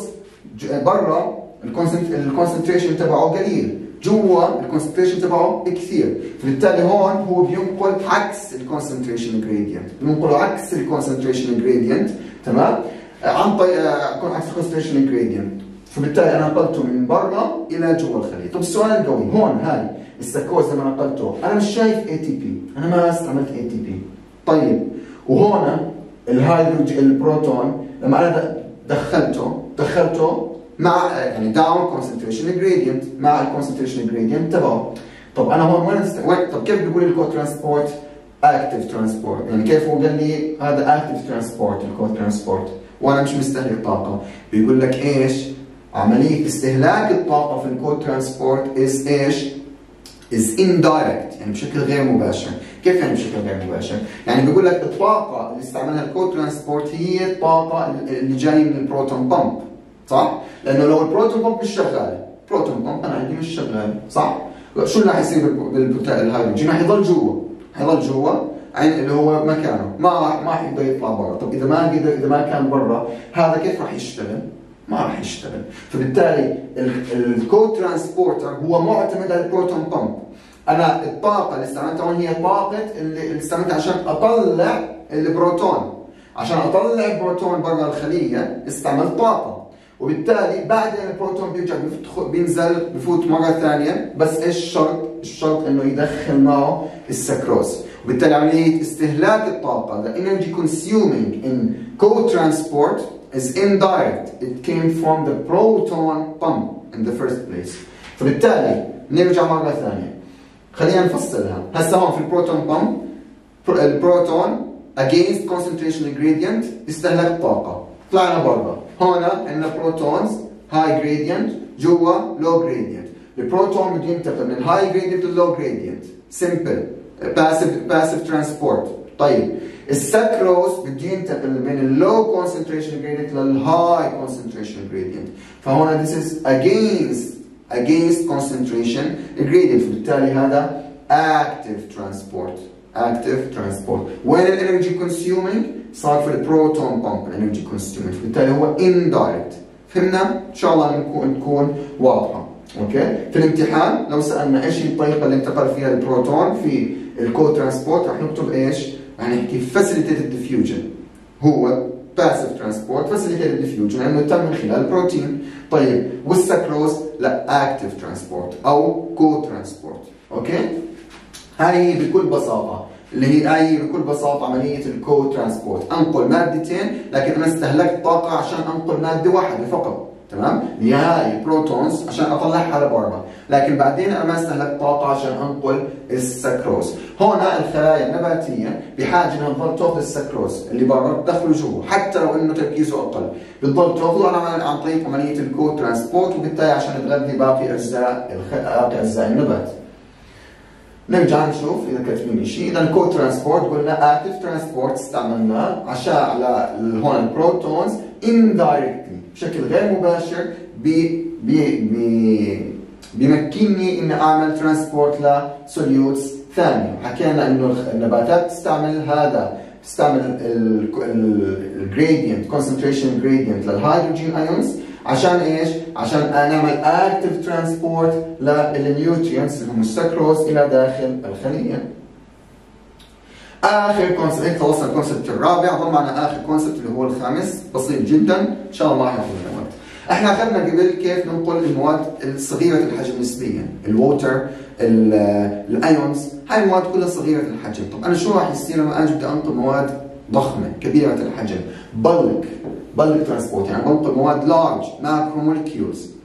برا الكونسنتريشن تبعه قليل، جوا الكونسنتريشن تبعه كثير، فبالتالي هون هو بينقل عكس الكونسنتريشن جريدينت، بينقله عكس الكونسنتريشن جريدينت، تمام؟ عن طريق يكون عكس الكونسنتريشن جريدينت، فبالتالي انا نقلته من برا الى جوا الخليه. طب السؤال القوي هون، هاي السكروز لما نقلته انا مش شايف اي تي بي، انا ما استعملت اي تي بي. طيب وهون الهيدروجين البروتون لما انا دخلته دخلته مع يعني داون كونسنتريشن جريدينت مع الكونسنتريشن جريدينت تبعه. طب انا هون وين است... وين طب كيف بيقول لي الكو ترانسبورت اكتف ترانسبورت؟ يعني كيف هو قال لي هذا اكتف ترانسبورت الكو ترانسبورت وانا مش مستهلك طاقه؟ بيقول لك ايش؟ عمليه استهلاك الطاقه في الكو ترانسبورت از ايش؟ is indirect، يعني بشكل غير مباشر. كيف يعني بشكل غير مباشر؟ يعني بيقول لك الطاقه اللي استعملها الكو ترانسبورت هي الطاقه اللي جايه من البروتون بامب، صح؟ لانه لو البروتون بامب مش شغال، البروتون بامب انا عندي مش شغال، صح؟ شو اللي حيصير بالهيدروجين؟ راح يضل جوا، حيضل جوا اللي هو مكانه، ما راح ما راح يقدر يطلع برا. طب اذا ما قدر اذا ما كان برا، هذا كيف راح يشتغل؟ ما راح يشتغل. فبالتالي الكو ترانسبورتر هو معتمد على البروتون بامب. انا الطاقه اللي استعملتها هون هي طاقه اللي استعملتها عشان اطلع البروتون، عشان اطلع البروتون برا الخليه استعملت طاقه، وبالتالي بعدين البروتون بيرجع بينزل بفوت مره ثانيه، بس ايش الشرط؟ الشرط انه يدخل معه السكروز، وبالتالي عمليه استهلاك الطاقه the energy consuming in co-transport is indirect. It came from the proton pump in the first place. فبالتالي نرجع مره ثانيه خلينا نفصلها. هسه هون في البروتون بامب البروتون against concentration gradient استهلك طاقه، طلعنا برا. هون عندنا بروتونز هاي جريدينت جوا لو جريدينت. البروتون بده ينتقل من الهاي جريدينت للو جريدينت، سمبل باسيف باسيف ترانسبورت. طيب السكروز بده ينتقل من اللو كونسنتريشن جريدينت للهاي كونسنتريشن جريدينت، فهون this is against against concentration gradient، فبالتالي هذا active transport active transport. وين الانرجي consuming؟ صار في البروتون بامب الانرجي consuming، فبالتالي هو indirect. فهمنا؟ ان شاء الله نكون تكون واضحه. اوكي؟ في الامتحان لو سالنا ايش الطريقه اللي انتقل فيها البروتون في الكو ترانسبورت رح نكتب ايش؟ رح نحكي facilitated diffusion. هو passive transport facilitated diffusion لانه تم من خلال البروتين. طيب والسكروز لا active transport او كو ترانسبورت. اوكي؟ هاي بكل بساطه اللي هي هاي بكل بساطه عمليه الكو ترانسبورت، انقل مادتين لكن انا استهلكت طاقه عشان انقل ماده واحده فقط، تمام؟ اللي هاي البروتونز عشان اطلعها لبرا، لكن بعدين انا ما استهلكت طاقه عشان انقل السكروز. هون الخلايا النباتيه بحاجه انها تضل تاخذ السكروز اللي برا تدخله جوا، حتى لو انه تركيزه اقل، بتضل تاخذه عن طريق عمليه الكو ترانسبورت، وبالتالي عشان تغذي باقي اجزاء باقي اجزاء النبات. نرجع نشوف اذا كاتبين شيء. اذا الكو ترانسبورت قلنا اكتف ترانسبورت استعملناه عشان على هون البروتونز اندايركتلي بشكل غير مباشر بي بي بي بيمكنني اني اعمل ترانسبورت لسوليوتس ثانيه. حكينا انه النباتات تستعمل هذا تستعمل الجريدينت كونسنتريشن جريدينت للهيدروجين ايونز عشان ايش؟ عشان نعمل اكتف ترانسبورت للنيوترينتس اللي هم السكروز الى داخل الخليه. اخر كونسبت، هيك خلصنا الكونسبت الرابع، ضل معنا اخر كونسبت اللي هو الخامس، بسيط جدا ان شاء الله ما راح ياخذ لنا وقت. احنا اخذنا قبل كيف ننقل المواد الصغيره الحجم نسبيا، الووتر، الايونز، هاي المواد كلها صغيره الحجم. طب انا شو راح يصير لما اجي بدي انقل مواد ضخمه كبيره الحجم؟ بلك بلك ترانسبورت، يعني بنقل مواد لارج ماكرو مولكيولز.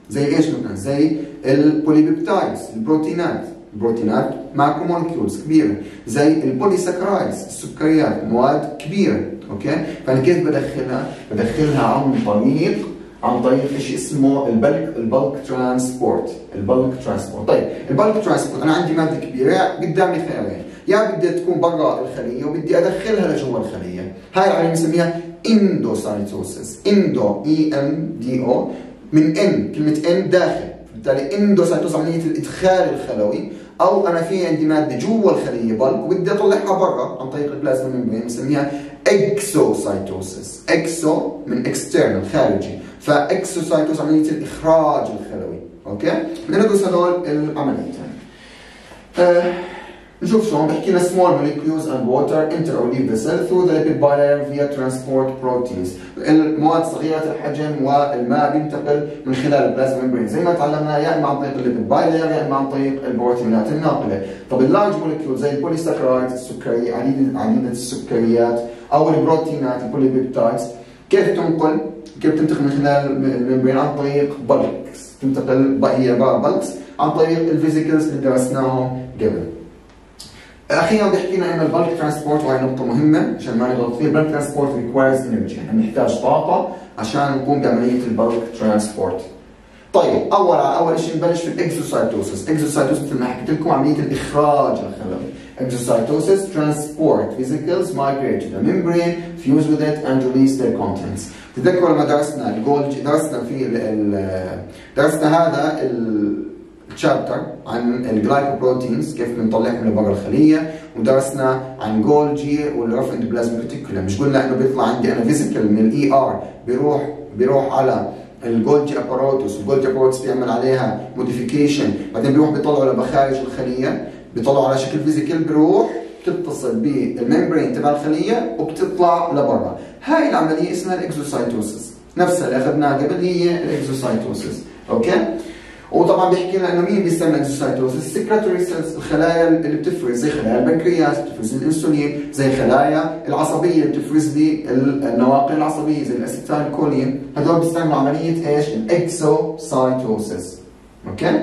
زي ايش مثلا؟ زي البوليبيبتايدز، البروتينات، البروتينات ماكرو مولكيولز كبيره، زي البوليساكرايدز، السكريات، مواد كبيره، اوكي؟ فانا كيف بدخلها؟ بدخلها عن طريق عن طريق شيء اسمه البلك البلك ترانسبورت، البلك ترانسبورت. طيب البلك ترانسبورت انا عندي ماده كبيره، قدامي خيارين، يا بدي تكون برا الخليه وبدي ادخلها لجوا الخليه، هاي العمليه بنسميها اندوسايتوسيس، اندو اي ام دي او، من ان، كلمه ان داخل، بالتالي اندوسايتوسيس عمليه الادخال الخلوي، او انا في عندي ماده جوا الخليه بلك وبدي اطلعها برا عن طريق البلازما ممبرين، بنسميها اكسوسايتوسيس، اكسو من اكسترنال خارجي، فاكسوسايتوس عمليه الاخراج الخلوي، اوكي؟ بدنا ندرس هذول العمليتين. أه نشوف شلون بحكي لنا small molecules and water enter or leave the cell through the lipid bilayer via transport proteins. المواد صغيرة الحجم والماء بينتقل من خلال البلازما ممبرين، زي ما تعلمنا يا اما عن طريق الليبيد بايلر يا اما عن طريق البروتينات الناقلة. طب اللارج مولكيول زي البوليساكرايدز، السكري عديدة عديدة السكريات، او البروتينات البوليبيبتايدز، كيف تنقل؟ كيف تنتقل من خلال الممبرين؟ عن طريق بلكس، تنتقل هي عبارة بلكس عن طريق الفيزيكلز اللي درسناهم قبل. اخيرا بيحكي لنا ان البلك ترانسبورت، وهي نقطه مهمه عشان ما نغلط فيها، البلك ترانسبورت ريكوايرز انرجي، يعني نحتاج طاقه عشان نقوم بعمليه البلك ترانسبورت. طيب اول اول شيء نبلش في الاكزوسايتوسيس، اكزوسايتوسيس مثل ما حكيت لكم عمليه الاخراج الخلوي. exocytosis transport vesicles migrate to the membrane, fuse with it and release their contents. تذكروا لما درسنا الجولجي، درسنا في درسنا هذا الشابتر عن الجلايكوبروتينز كيف بنطلعهم لبرا الخليه، ودرسنا عن جولجي والرف اندوبلازميك ريتيكولم. مش قلنا انه بيطلع عندي انا فيزيكال من الاي ار بيروح بيروح على الجولجي اباروتوس، والجولجي اباروتوس بيعمل عليها موديفيكيشن، بعدين بيروح بيطلعوا لمخارج الخليه، بيطلعوا على شكل فيزيكال، بيروح بتتصل بالممبرين تبع الخليه وبتطلع لبرا. هاي العمليه اسمها الاكزوسايتوسيس، نفسها اللي اخذناها قبل هي الاكزوسايتوسيس، اوكي؟ وطبعا بيحكي لنا انه مين بيستعمل اكزوسايتوسيس؟ السكريتوري سيلز، الخلايا اللي بتفرز، زي خلايا البنكرياس بتفرز الانسولين، زي خلايا العصبيه اللي بتفرز لي النواقل العصبيه زي الاسيتايل كولين، هذول بيستعملوا عمليه ايش؟ الاكزوسايتوسيس، اوكي؟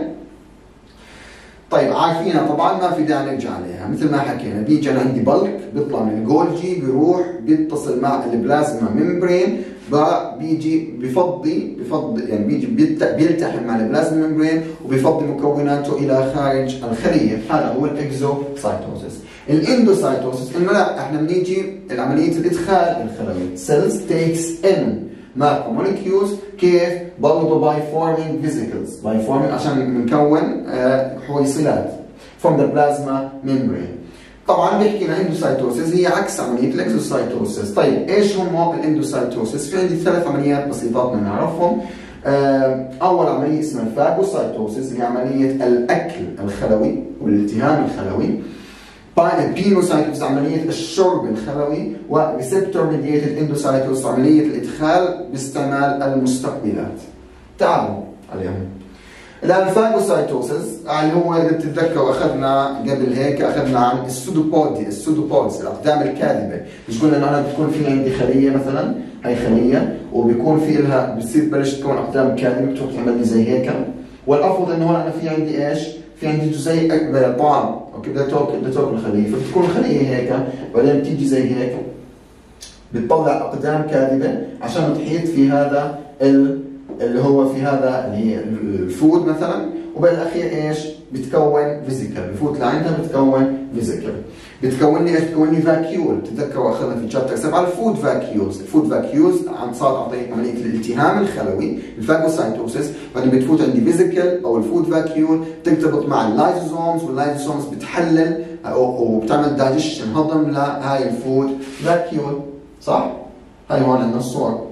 طيب عارفينها طبعا ما في داعي نرجع عليها، مثل ما حكينا بيجي انا عندي بلك بيطلع من الجولجي بيروح بيتصل مع البلازما ممبرين، بيجي بفضي بفضي يعني بيجي بيلتحم مع البلازما ممبرين وبيفضي مكوناته الى خارج الخليه، هذا هو الاكزوسايتوسيس. الاندوسايتوسيس انه لا احنا بنيجي عمليه الادخال الخلوي، cells takes in macromolecules، كيف؟ برضه by forming vesicles، by forming عشان بنكون حويصلات from the plasma membrane. طبعا بيحكي لنا اندوسايتوسيس هي عكس عمليه الاكزوسايتوسيس. طيب ايش هم الاندوسايتوسيس؟ في عندي ثلاث عمليات بسيطات بدنا نعرفهم. اول عمليه اسمها الفاجوسايتوسيس، اللي هي عمليه الاكل الخلوي والالتهام الخلوي. بينوسايتوسيس عمليه الشرب الخلوي، وريسبتور ميديتد اندوسايتوسيس عمليه الادخال باستعمال المستقبلات. تعالوا عليهم. الان الفاجوسايتوسيس اللي هو اذا بتتذكروا اخذنا قبل هيك اخذنا عن السودوبودي، السودوبودز الاقدام الكاذبه، مش قلنا انه انا بتكون في عندي خليه مثلا، هي خليه وبيكون في لها بتصير تبلش تكون اقدام كاذبه بتروح تعمل لي زي هيك، والافضل انه هون انا في عندي ايش؟ في عندي جزيء طعام، اوكي بدها تاكل بدها تاكل الخليه، فبتكون الخليه هيك بعدين بتيجي زي هيك بتطلع اقدام كاذبه عشان تحيط في هذا ال اللي هو في هذا اللي هي الفود مثلا، وبالاخير ايش؟ بتكون فيزيكال، بفوت لعندها بتكون فيزيكال، بتكون لي ايش؟ بتكون لي فاكيول، تتذكروا اخذنا في شابتر سبعه الفود فاكيولز، الفود فاكيولز عن صار عن طريق عمليه الالتهام الخلوي، الفاجوسايتوسيس، بعدين بتفوت عندي فيزيكال او الفود فاكيول ترتبط مع اللايزوزومز، واللايزوزومز بتحلل وبتعمل دايجيشن هضم لهاي الفود فاكيول، صح؟ هاي هون عندنا الصور.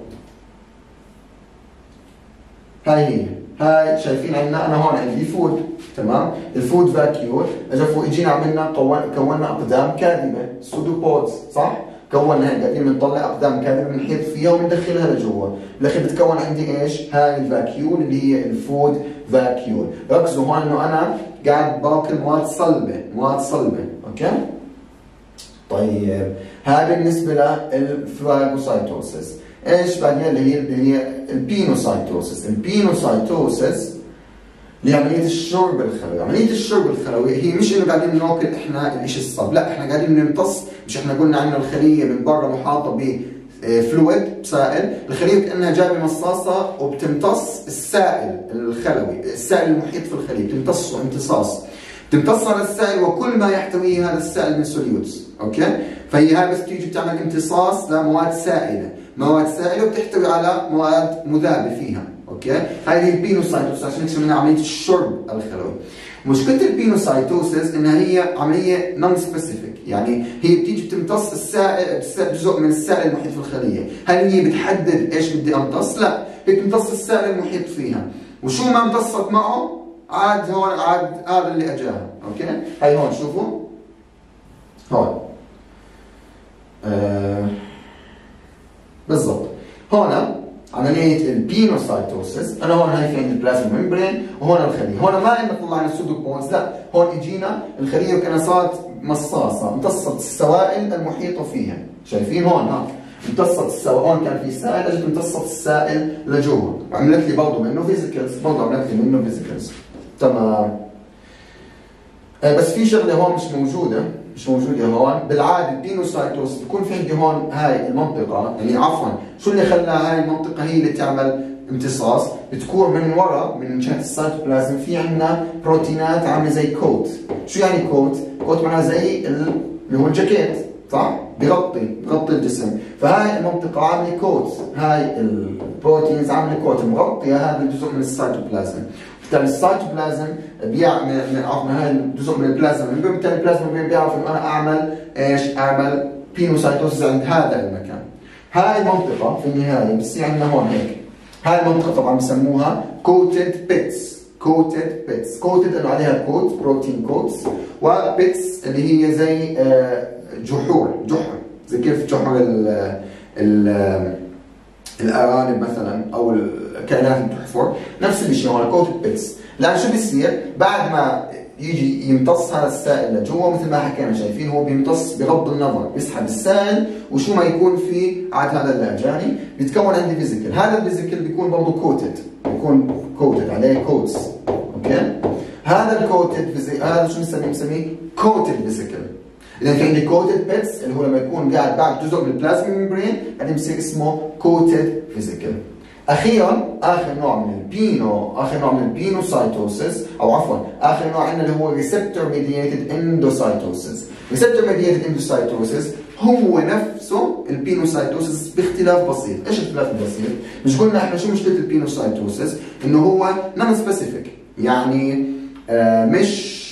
هاي هي، هاي شايفين عندنا انا هون عندي فود، تمام؟ الفود فاكيول، اجى فوق اجينا عملنا كونا اقدام كاذبه، سودوبودز، صح؟ كونا هيك قاعدين بنطلع اقدام كاذبه بنحيط فيها وبندخلها لجوا، بالاخير بتكون عندي ايش؟ هاي الفاكيول اللي هي الفود فاكيول، ركزوا هون انه انا قاعد باكل مواد صلبه، مواد صلبه، اوكي؟ طيب هذا بالنسبه للفاجوسايتوسيس. ايش بعدين اللي هي اللي هي البينوسايتوسيس. البينوسايتوسيس لعملية الشرب الخلوي. عملية الشرب الخلوي هي مش انه قاعدين ناكل احنا الشيء الصلب، لا احنا قاعدين نمتص. مش احنا قلنا عندنا الخلية من برا محاطة بفلويد بسائل، الخلية كأنها جايبة مصاصة وبتمتص السائل الخلوي، السائل المحيط في الخلية بتمتصه امتصاص. بتمتص هذا السائل وكل ما يحتويه هذا السائل من سوليوتس، اوكي؟ فهي هاي بس بتيجي بتعمل امتصاص لمواد سائلة، مواد سائلة وبتحتوي على مواد مذابة فيها، اوكي؟ هاي هي البينوسايتوسيس، عشان هيك سميناها عملية الشرب الخلوي. مشكلة البينوسايتوسيس انها هي عملية نون سبيسيفيك، يعني هي بتيجي بتمتص السائل جزء من السائل المحيط في الخلية، هل هي بتحدد ايش بدي امتص؟ لا، هي بتمتص السائل المحيط فيها، وشو ما امتصت معه عاد هون عاد هذا اللي اجاها، اوكي؟ هاي هون شوفوا هون آه بالضبط هون عملية البينوسايتوسيس. أنا هون هاي في عندي البلازما ممبرين وهون الخلية، هون ما عندنا طلعنا السودوكونز، لا هون اجينا الخلية وكأنها صارت مصاصة امتصت السوائل المحيطة فيها، شايفين هون ها امتصت السوائل، هون كان في سائل اجت امتصت السائل لجوا وعملت لي برضه منه فيزيكلز، برضه عملت لي منه فيزيكلز. تمام. آه بس في شغلة هون مش موجودة، مش موجودة هون، بالعادة البينوسايتوس بكون في عندي هون هاي المنطقة، يعني عفوا شو اللي خلاها هاي المنطقة هي اللي تعمل امتصاص؟ بتكون من وراء من جهة السيتوبلازم في عندنا بروتينات عاملة زي كوت. شو يعني كوت؟ كوت معناها زي اللي هو الجاكيت، صح؟ بغطي بغطي الجسم، فهاي المنطقة عاملة كوت، هاي البروتينز عاملة كوت مغطية هذا الجزء من السيتوبلازم. بالتالي السيتوبلازم بيعمل عفوا هاي الجزء من البلازما، بالتالي البلازما بيعرف انه انا اعمل ايش؟ اعمل بينوسايتوسيس عند هذا المكان. هاي المنطقة في النهاية بتصير عندنا هون هيك. هاي المنطقة طبعا بسموها كوتد بيتس، كوتد بيتس، كوتد انه عليها كوت بروتين كوتس، وبيتس اللي هي زي جحور، جحر زي كيف جحر ال ال الارانب مثلا او الكائنات اللي بتحفر، نفس الشيء هون كوتد بيتس. لان شو بيصير؟ بعد ما يجي يمتص هذا السائل لجوا مثل ما حكينا، شايفين هو بيمتص بغض النظر، بيسحب السائل وشو ما يكون فيه عاد هذا اللاجاني بيتكون عندي فيزيكل، هذا الفيزيكل بيكون برضه كوتد، بيكون كوتد عليه كوتس، اوكي؟ هذا الكوتد فيزيكل هذا شو بنسميه؟ بنسميه كوتد فيزيكل. اذا في عندي كوتد بيتس اللي هو لما يكون قاعد بعد جزء من البلازما ميمبرين بعدين بصير اسمه كوتد فيزيكل. اخيرا اخر نوع من البينو اخر نوع من البينوسايتوسيس او عفوا اخر نوع عندنا اللي هو ريسبتور ميدييتد اندوسايتوسيس. ريسبتور ميدييتد اندوسايتوسيس هو نفسه البينوسايتوسيس باختلاف بسيط. ايش الاختلاف البسيط؟ مش قلنا احنا شو مشكله البينوسايتوسيس؟ انه هو نون سبيسيفيك، يعني آه مش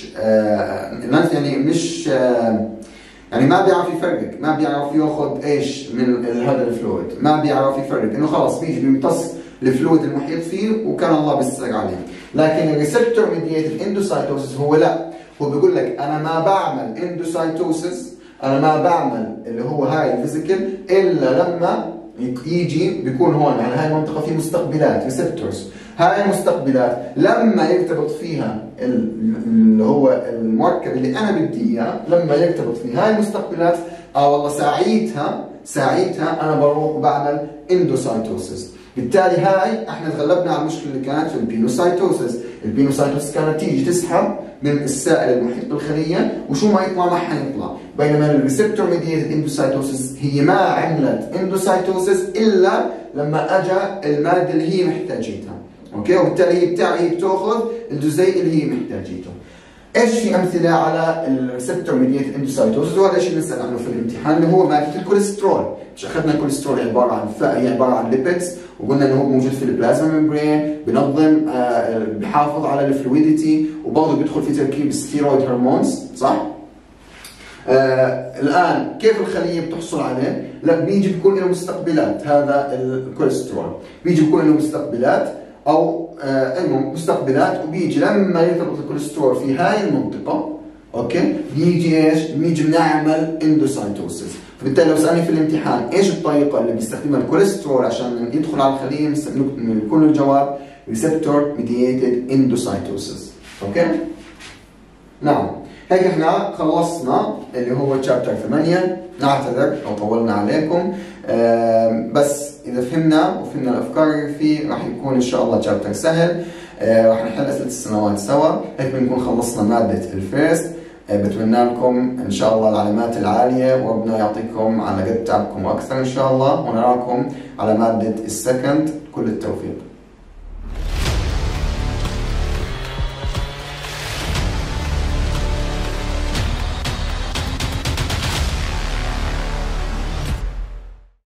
آه يعني مش آه يعني ما بيعرف يفرق، ما بيعرف ياخذ ايش من هذا الفلويد، ما بيعرف يفرق، انه خلص بيجي بيمتص الفلويد المحيط فيه وكان الله بيستر عليه. لكن الريسبتور ميدييتد اندوسايتوسيس هو لا، هو بيقول لك انا ما بعمل اندوسايتوسيس، انا ما بعمل اللي هو هاي الفيزيكل الا لما يجي بيكون هون، يعني هاي المنطقه في مستقبلات ريسبتورز، هاي المستقبلات لما يرتبط فيها اللي هو المركب اللي انا بدي اياه، لما يرتبط فيها هاي المستقبلات اه والله ساعتها ساعتها انا بروح وبعمل اندوسايتوسيس. بالتالي هاي احنا تغلبنا على المشكله اللي كانت في البينوسايتوسيس، البينوسايتوسيس كانت تيجي تسحب من السائل المحيط بالخليه وشو ما يطلع ما حيطلع، بينما الريسبتور ميدييتد اندوسايتوسيس هي ما عملت اندوسايتوسيس الا لما اجى الماده اللي هي محتاجتها، اوكي؟ وبالتالي هي بتاع هي بتاخذ الجزيء اللي هي محتاجته. ايش في امثله على الريسبتور ميدييتد اندوسايتوسيس؟ وهذا الشيء بنسال عنه في الامتحان اللي هو ماده الكوليسترول. مش اخذنا الكوليسترول عباره عن ف... هي عباره عن ليبيدز، وقلنا انه هو موجود في البلازما ميمبرين، بنظم آه بحافظ على الفلويديتي، وبرضه بيدخل في تركيب الستيرويد هرمونز، صح؟ آه الان كيف الخليه بتحصل عليه؟ لا بيجي بيكون له مستقبلات، هذا الكوليسترول بيجي بيكون له مستقبلات او آه مستقبلات، وبيجي لما يرتبط الكوليسترول في هاي المنطقه، اوكي؟ بيجي ايش؟ بيجي بنعمل اندوسايتوسيس. فبالتالي لو سالني في الامتحان ايش الطريقه اللي بيستخدمها الكوليسترول عشان يدخل على الخليه، بيكون الجواب ريسبتور ميدييتد اندوسايتوسيس، اوكي؟ نعم. هيك احنا خلصنا اللي هو تشابتر ثمانية. نعتذر لو طولنا عليكم، بس اذا فهمنا وفهمنا الافكار اللي فيه راح يكون ان شاء الله تشابتر سهل. راح نحل اسئله السنوات سوا. هيك بنكون خلصنا ماده الفيرست. بتمنى لكم ان شاء الله العلامات العاليه، وربنا يعطيكم على قد تعبكم واكثر ان شاء الله، ونراكم على ماده السكند. كل التوفيق.